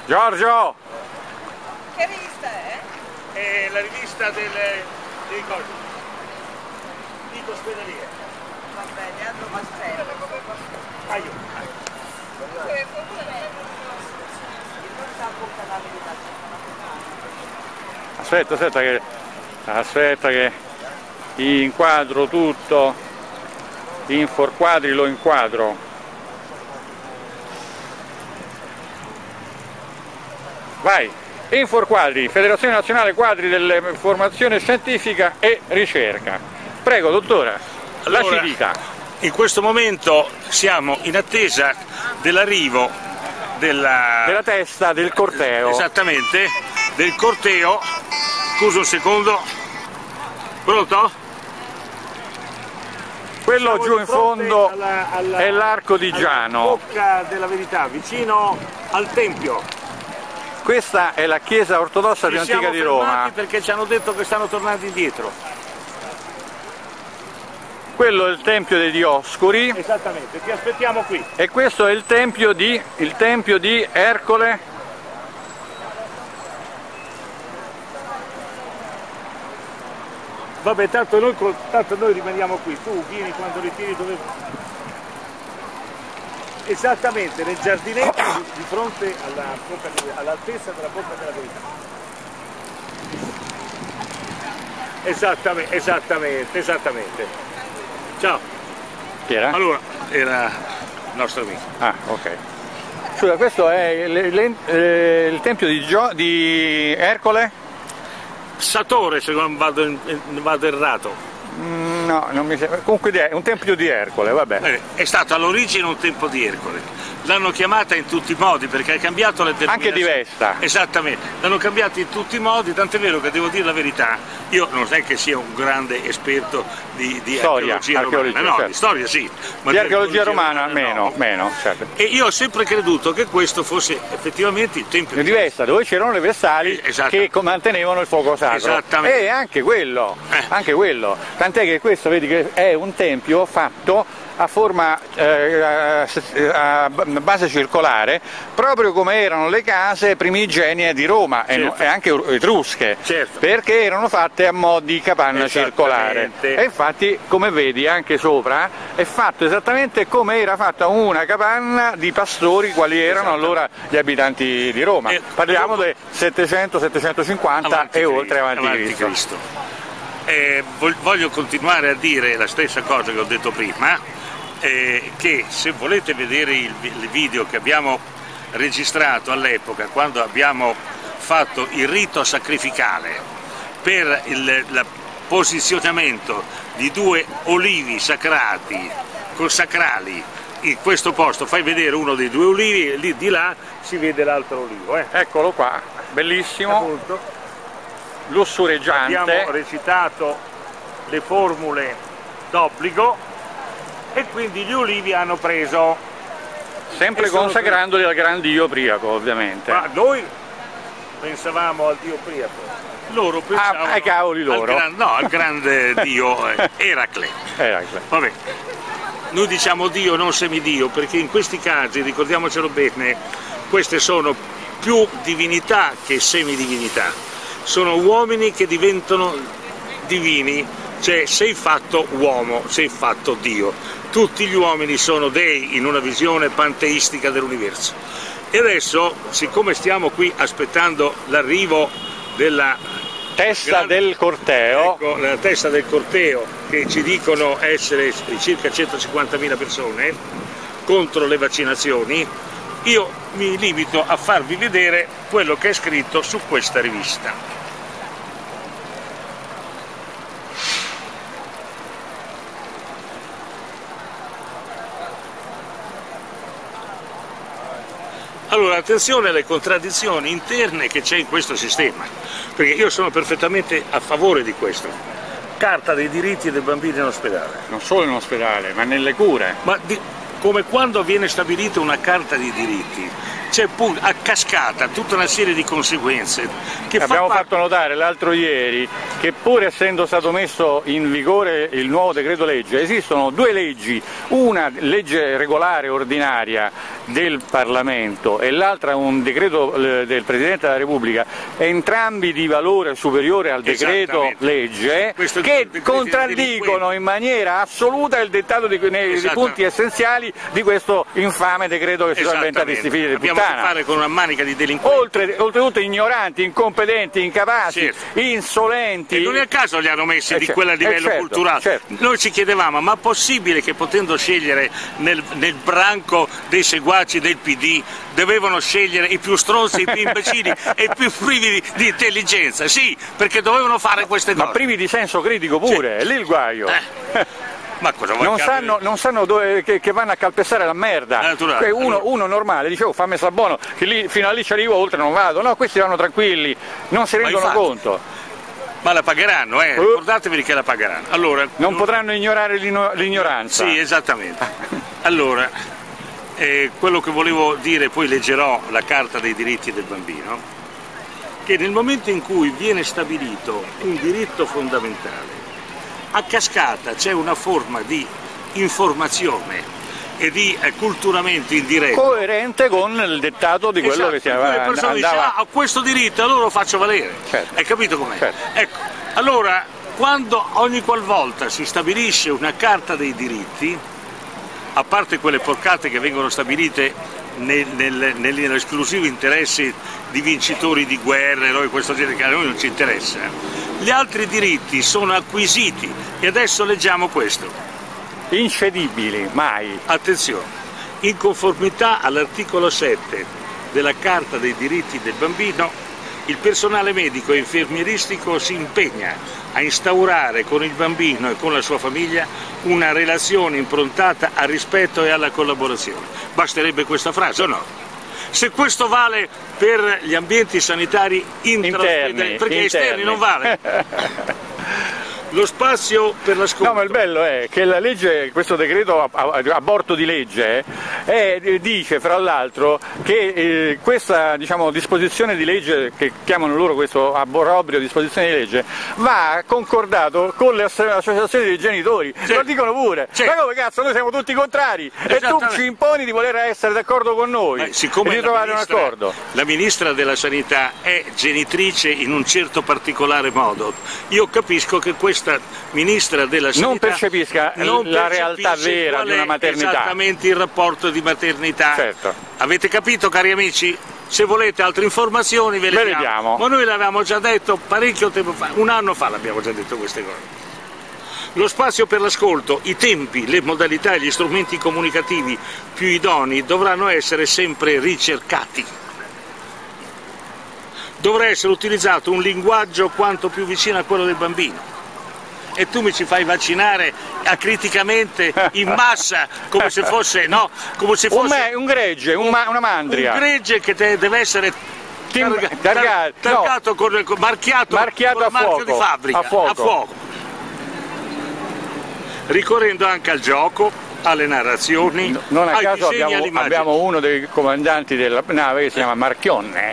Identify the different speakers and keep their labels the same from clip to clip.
Speaker 1: Giorgio!
Speaker 2: Che rivista è?
Speaker 3: È la rivista dei cosi. Di ospedaliere.
Speaker 2: Va bene, allora aspetta.
Speaker 3: Aiuto.
Speaker 1: Aspetta che inquadro tutto, Infor Quadri lo inquadro. Vai, Infor Quadri, Federazione Nazionale Quadri dell'Informazione Scientifica e Ricerca. Prego, dottore, la ci dica.
Speaker 3: In questo momento siamo in attesa dell'arrivo
Speaker 1: della testa del corteo.
Speaker 3: Esattamente, del corteo. Scusa un secondo. Pronto?
Speaker 1: Quello
Speaker 3: Siamo
Speaker 1: giù
Speaker 3: di
Speaker 1: in
Speaker 3: fronte
Speaker 1: fondo è l'Arco di
Speaker 3: alla
Speaker 1: Giano.
Speaker 3: Bocca della Verità, vicino al Tempio.
Speaker 1: Questa è la chiesa ortodossa più antica di Roma.
Speaker 3: Perché ci hanno detto che stanno tornando indietro.
Speaker 1: Quello è il Tempio dei Dioscuri.
Speaker 3: Esattamente, ti aspettiamo qui.
Speaker 1: E questo è il tempio di Ercole.
Speaker 3: Vabbè, tanto noi rimaniamo qui. Tu vieni quando ritiri dove... Esattamente, nel giardinetto di fronte all'altezza della Bocca della Verità. Esattamente. Ciao.
Speaker 1: Chi era?
Speaker 3: Allora, era il nostro amico.
Speaker 1: Ah, ok. Scusa, questo è il tempio di Ercole?
Speaker 3: Satore, se non vado errato.
Speaker 1: No, non mi sembra. Comunque è un tempio di Ercole, vabbè.
Speaker 3: È stato all'origine un tempio di Ercole. L'hanno chiamata in tutti i modi perché ha cambiato le
Speaker 1: Anche
Speaker 3: denominazioni.
Speaker 1: di Vesta.
Speaker 3: Esattamente, l'hanno cambiata in tutti i modi, tant'è vero che devo dire la verità, io non è che sia un grande esperto di archeologia romana, no,
Speaker 1: certo.
Speaker 3: di storia sì, ma
Speaker 1: di archeologia romana meno, certo.
Speaker 3: E io ho sempre creduto che questo fosse effettivamente il tempio
Speaker 1: di Vesta, dove c'erano le vestali che mantenevano il fuoco sacro.
Speaker 3: Esattamente.
Speaker 1: E anche quello, tant'è che questo vedi che è un tempio fatto a forma a base circolare, proprio come erano le case primigenie di Roma, certo. e anche etrusche,
Speaker 3: certo.
Speaker 1: Perché erano fatte a mo' di capanna circolare. E infatti, come vedi anche sopra, è fatto esattamente come era fatta una capanna di pastori, quali erano allora gli abitanti di Roma. Parliamo del 700-750 e oltre avanti Cristo.
Speaker 3: Voglio continuare a dire la stessa cosa che ho detto prima, che se volete vedere il video che abbiamo registrato all'epoca, quando abbiamo fatto il rito sacrificale per il posizionamento di due olivi sacrali in questo posto, fai vedere uno dei due olivi e lì di là si vede l'altro olivo.
Speaker 1: Eccolo qua, bellissimo.
Speaker 3: Appunto.
Speaker 1: Lussureggiante.
Speaker 3: Abbiamo recitato le formule d'obbligo e quindi gli ulivi hanno preso,
Speaker 1: sempre consacrandoli al gran dio Priapo, ovviamente.
Speaker 3: Ma noi pensavamo al dio Priapo, loro pensavano
Speaker 1: ai cavoli loro.
Speaker 3: Al grande dio Eracle. Vabbè, noi diciamo dio, non semidio, perché in questi casi, ricordiamocelo bene, queste sono più divinità che semidivinità, sono uomini che diventano divini, cioè sei fatto uomo, sei fatto Dio. Tutti gli uomini sono dei in una visione panteistica dell'universo. E adesso, siccome stiamo qui aspettando l'arrivo della
Speaker 1: testa del corteo,
Speaker 3: ecco, la testa del corteo, che ci dicono essere circa 150.000 persone contro le vaccinazioni, io mi limito a farvi vedere quello che è scritto su questa rivista. Allora, attenzione alle contraddizioni interne che c'è in questo sistema, perché io sono perfettamente a favore di questo. Carta dei diritti dei bambini in ospedale.
Speaker 1: Non solo in ospedale, ma nelle cure.
Speaker 3: Ma come quando viene stabilita una carta di diritti, c'è a cascata tutta una serie di conseguenze. Che
Speaker 1: abbiamo fatto notare l'altro ieri che pur essendo stato messo in vigore il nuovo decreto legge, esistono due leggi, una legge regolare ordinaria del Parlamento e l'altra un decreto del Presidente della Repubblica, entrambi di valore superiore al decreto legge, che contraddicono in maniera assoluta il dettato nei punti essenziali di questo infame decreto che si sono inventati questi figli di puttana.
Speaker 3: Abbiamo a che fare con una manica di delinquenti.
Speaker 1: Oltretutto ignoranti, incompetenti, incapaci, insolenti.
Speaker 3: E non è a caso li hanno messi di quella a livello culturale. Noi ci chiedevamo, ma possibile che potendo scegliere nel branco dei seguaci del PD dovevano scegliere i più stronzi, i più imbecilli e i più privi di intelligenza? Sì, perché dovevano fare queste cose.
Speaker 1: Ma privi di senso critico pure, è lì il guaio.
Speaker 3: Ma cosa
Speaker 1: non sanno dove, che vanno a calpestare la merda. Uno normale dice, oh, fammi sta buono, che lì, fino a lì ci arrivo, oltre non vado. No, questi vanno tranquilli, non si rendono conto.
Speaker 3: Ma la pagheranno, ricordatevi che la pagheranno. Allora,
Speaker 1: non potranno ignorare l'ignoranza.
Speaker 3: Sì, esattamente. Allora, quello che volevo dire, poi leggerò la Carta dei diritti del bambino, che nel momento in cui viene stabilito un diritto fondamentale, a cascata c'è una forma di informazione e di culturamento indiretto
Speaker 1: coerente con il dettato di quello che si aveva.
Speaker 3: Le persone dicono, a questo diritto allora lo faccio valere. Hai capito com'è? Ecco, allora quando ogni qualvolta si stabilisce una carta dei diritti, a parte quelle porcate che vengono stabilite nell'esclusivo interesse di vincitori di guerre, noi questo genere che a noi non ci interessa, gli altri diritti sono acquisiti e adesso leggiamo questo.
Speaker 1: Incedibili, mai.
Speaker 3: Attenzione, in conformità all'articolo 7 della Carta dei diritti del bambino, il personale medico e infermieristico si impegna a instaurare con il bambino e con la sua famiglia una relazione improntata al rispetto e alla collaborazione. Basterebbe questa frase o no? Se questo vale per gli ambienti sanitari interni, perché esterni non vale. Lo spazio per l'ascolto.
Speaker 1: No, ma il bello è che la legge, questo decreto aborto di legge, dice fra l'altro che questa disposizione di legge, che chiamano loro questo obbrobrio disposizione di legge, va concordato con le associazioni dei genitori. Lo dicono pure. Ma come cazzo, noi siamo tutti contrari e tu ci imponi di voler essere d'accordo con noi e di trovare un accordo.
Speaker 3: La Ministra della Sanità è genitrice in un certo particolare modo. Io capisco che questa Ministra della Sanità
Speaker 1: non percepisca la realtà vera di una maternità.
Speaker 3: Esattamente il rapporto di maternità.
Speaker 1: Certo.
Speaker 3: Avete capito, cari amici? Se volete altre informazioni ve le diamo. Ma noi l'avevamo già detto parecchio tempo fa, un anno fa l'abbiamo già detto queste cose. Lo spazio per l'ascolto, i tempi, le modalità e gli strumenti comunicativi più idonei dovranno essere sempre ricercati. Dovrà essere utilizzato un linguaggio quanto più vicino a quello del bambino. E tu mi ci fai vaccinare acriticamente in massa come se fosse, no? Come se fosse
Speaker 1: un gregge, una mandria.
Speaker 3: Un gregge che deve essere marchiato con il marchio di fabbrica, a fuoco. Ricorrendo anche al gioco, alle narrazioni,
Speaker 1: non a caso abbiamo uno dei comandanti della nave che si chiama Marchionne,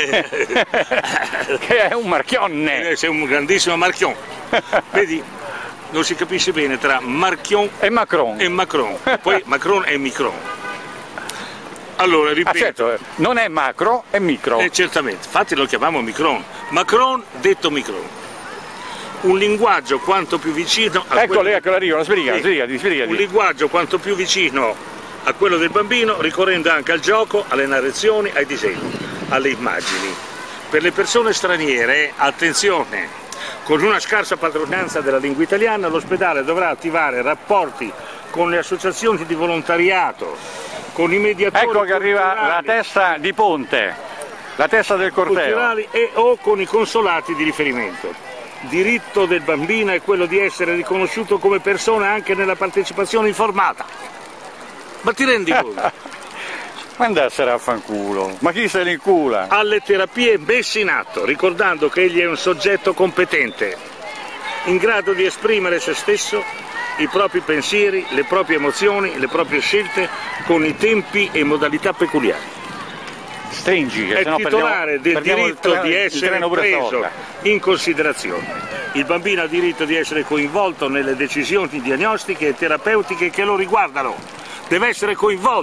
Speaker 1: che è un Marchionne.
Speaker 3: Sei un grandissimo Marchionne. Vedi, non si capisce bene tra Marchion
Speaker 1: e Macron.
Speaker 3: Poi Macron e Micron. Allora, ripeto.
Speaker 1: Certo, non è macro, è micro.
Speaker 3: Certamente, infatti lo chiamiamo Micron. Macron detto Micron. Un linguaggio quanto più vicino a
Speaker 1: Ecco, arriva, spiegati.
Speaker 3: Un linguaggio quanto più vicino a quello del bambino, ricorrendo anche al gioco, alle narrazioni, ai disegni, alle immagini. Per le persone straniere, attenzione, con una scarsa padronanza della lingua italiana, l'ospedale dovrà attivare rapporti con le associazioni di volontariato, con i mediatori
Speaker 1: Ecco che arriva la testa di ponte, la testa del corteo.
Speaker 3: Culturali o con i consolati di riferimento. Diritto del bambino è quello di essere riconosciuto come persona anche nella partecipazione informata. Ma ti rendi conto?
Speaker 1: Ma andassero a fanculo, ma chi se li incula?
Speaker 3: Alle terapie messe in atto, ricordando che egli è un soggetto competente, in grado di esprimere se stesso, i propri pensieri, le proprie emozioni, le proprie scelte, con i tempi e modalità peculiari.
Speaker 1: Stringi, che
Speaker 3: è titolare del diritto di essere preso in considerazione. Il bambino ha diritto di essere coinvolto nelle decisioni diagnostiche e terapeutiche che lo riguardano. Deve essere coinvolto.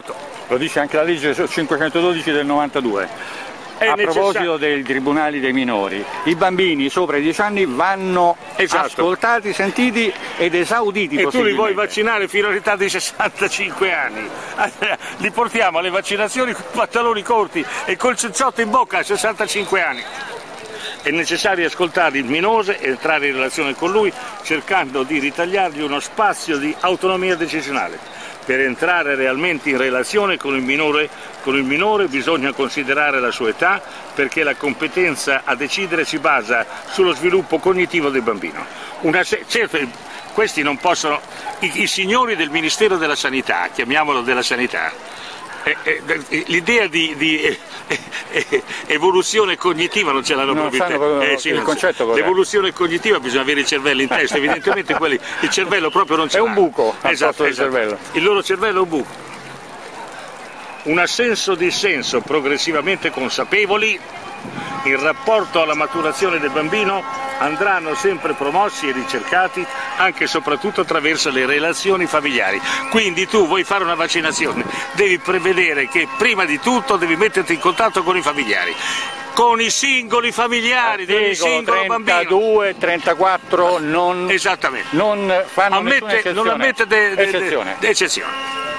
Speaker 1: lo dice anche la legge 512 del 92. A proposito dei tribunali dei minori, i bambini sopra i 10 anni vanno ascoltati, sentiti ed esauditi.
Speaker 3: E tu li vuoi vaccinare fino all'età di 65 anni? Li portiamo alle vaccinazioni con i pantaloni corti e col ciucciotto in bocca a 65 anni. È necessario ascoltare il minore e entrare in relazione con lui cercando di ritagliargli uno spazio di autonomia decisionale. Per entrare realmente in relazione con il minore bisogna considerare la sua età, perché la competenza a decidere si basa sullo sviluppo cognitivo del bambino. Certo, questi non possono, i signori del Ministero della Sanità, chiamiamolo della Sanità, l'idea di evoluzione cognitiva non ce l'hanno proprio in testa. L'evoluzione cognitiva bisogna avere il cervello in testa, evidentemente il cervello proprio non ce l'ha.
Speaker 1: È un buco, esatto.
Speaker 3: Il loro cervello è un buco. Un assenso dissenso progressivamente consapevoli in rapporto alla maturazione del bambino andranno sempre promossi e ricercati anche e soprattutto attraverso le relazioni familiari. Quindi tu vuoi fare una vaccinazione, devi prevedere che prima di tutto devi metterti in contatto con i familiari, con i singoli familiari del singolo
Speaker 1: 32, 34 non fanno
Speaker 3: non ammette eccezione.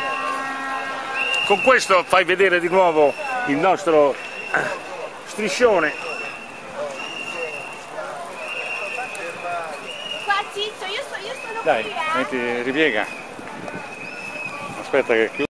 Speaker 3: Con questo fai vedere di nuovo il nostro striscione.
Speaker 2: Qua Ciccio, io sono
Speaker 1: Dai, ripiega. Aspetta che chiudo.